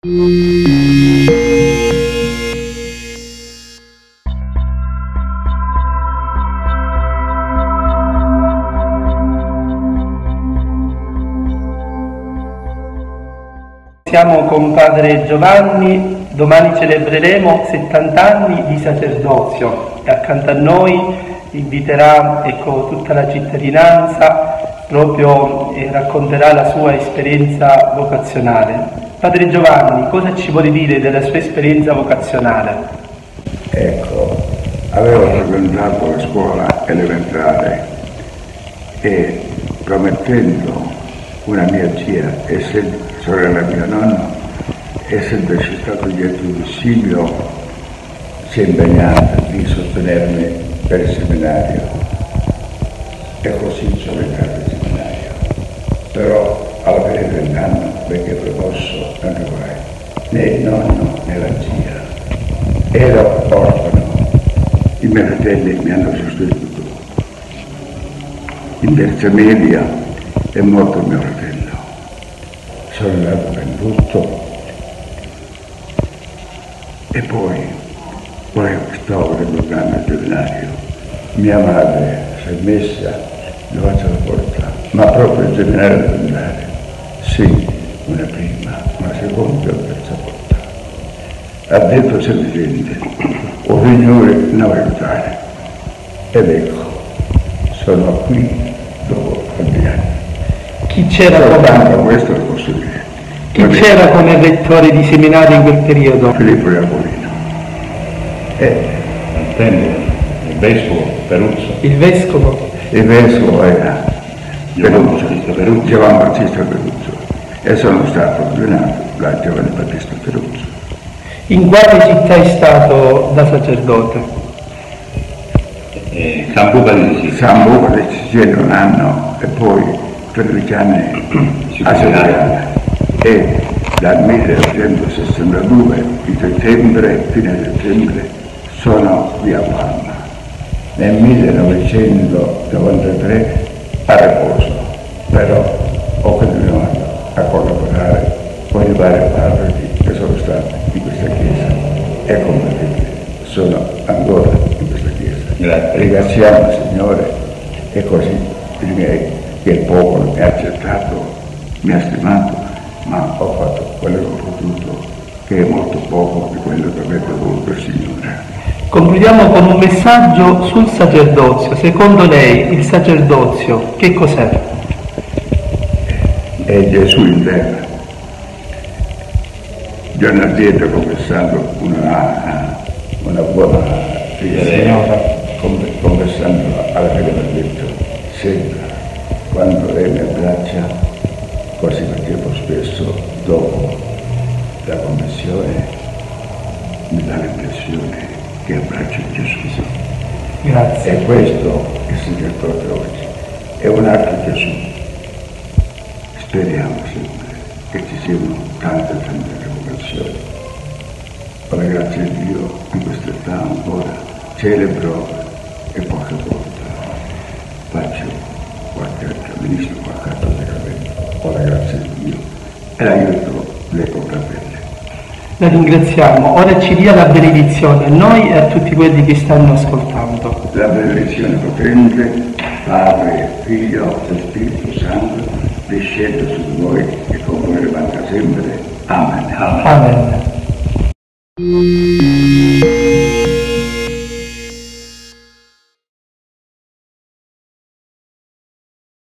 Siamo con Padre Giovanni, domani celebreremo 70 anni di sacerdozio e accanto a noi inviterà tutta la cittadinanza proprio e racconterà la sua esperienza vocazionale. Padre Giovanni, cosa ci vuole dire della sua esperienza vocazionale? Ecco, avevo frequentato la scuola elementare e promettendo una mia zia, sorella mia nonna, essendoci stato dietro Virgilio, si è impegnata di sostenermi per il seminario e così sono entrato in seminario. Però alla fine dell'anno perché proposto anche guai, né il nonno né la zia. Ero orfano, i miei fratelli mi hanno sostenuto. In terza media è morto mio fratello. Sono andato venduto e poi stavo reclutando il seminario. Mia madre si è messa davanti alla porta, ma proprio il seminario da andare. Sì, una prima, una seconda e una terza volta. Ha detto semplicemente, o Signore non aiutare. Ed ecco, sono qui dopo tanti anni. Chi c'era questo lo posso dire. Chi c'era come rettore di seminario in quel periodo? Filippo Iacolino. Antonio, il vescovo Peruzzo. Il vescovo? Il vescovo era Giovanni Battista Peruzzo e sono stato ordinato da Giovanni Battista Peruzzo. In quale città è stato da sacerdote? San Buca di Sicilia. San Buca di Sicilia un anno e poi 13 anni a Sicilia. E dal 1962 di settembre, fine settembre, sono via Palma. Nel 1993 a riposo, però ho continuato a collaborare con i vari parroci che sono stati in questa chiesa e come vedete sono ancora in questa chiesa. Grazie. Ringraziamo il Signore e così direi che il popolo mi ha accettato, mi ha stimato, ma ho fatto quello che ho potuto, che è molto poco di quello che avrebbe voluto il Signore. Concludiamo con un messaggio sul sacerdozio. Secondo lei il sacerdozio che cos'è? È Gesù in terra. Giorno addietro confessando una buona signora, confessando alla fine mi ha detto, senta, quando lei mi abbraccia, così facevo spesso dopo la confessione, mi dà l'impressione che abbraccio Gesù. Grazie. E questo è il sacerdote oggi, è un altro Gesù. Speriamo sempre che ci siano tante vocazioni. Con la grazia di Dio in quest'età ancora celebro e qualche volta faccio qualche ministro, qualche altro sacramento, con la grazia di Dio e l'aiuto delle confraternite. La ringraziamo. Ora ci dia la benedizione a noi e a tutti quelli che stanno ascoltando. La benedizione potente, Padre, Figlio e Spirito Santo, discenda su di voi e con voi rimanga sempre. Amen. Amen.